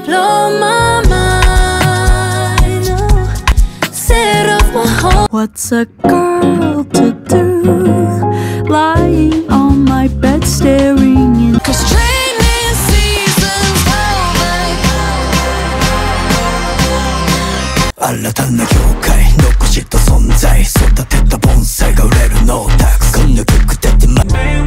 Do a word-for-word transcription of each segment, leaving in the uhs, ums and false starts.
blow my mind, oh, set off my heart. What's a girl to do, lying on my bed staring in? 'Cause training season's over. 新たな業界残した存在、育てた盆栽が売れるのをたくさんの曲出てま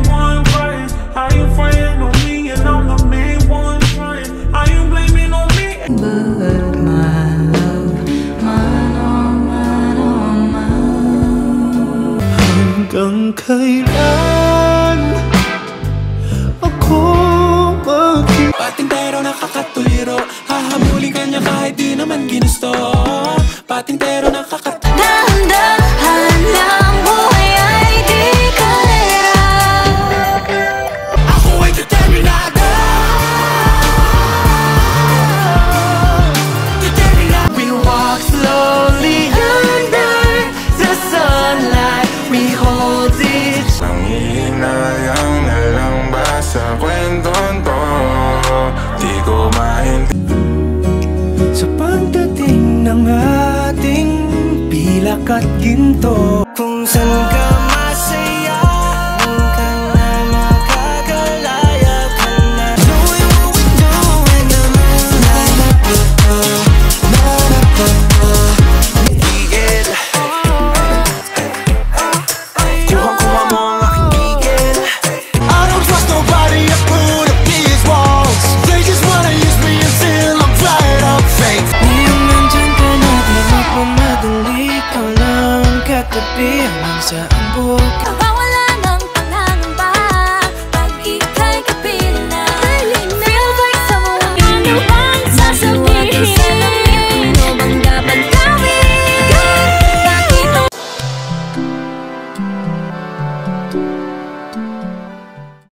hanggang kailan ako mag- Patintero nakakatuliro, hahabulin ka niya kahit di naman ginusto. Patintero nakakatuliro, Dahan-dahan ng buhay ay di kalera. ako ay determinado. Determinado. We walk slowly under the sunlight. We hold each. Nangihinayang na lang ba sa kwentong to? Di ko maintindihan. Sa pagdating ng ating pilak at ginto, kung saan ka masaya, kung ka na makakalaya ka na. Doing what we do in the moonlight. Gigil, kuha-kuha mo ang aking gigil. I don't trust nobody, I put up these walls. They just wanna use me until I'm dried up fake. Ngayong nandyan ka na, di magmamadali, ikaw lang ang katabi hanggang sa ang buhok.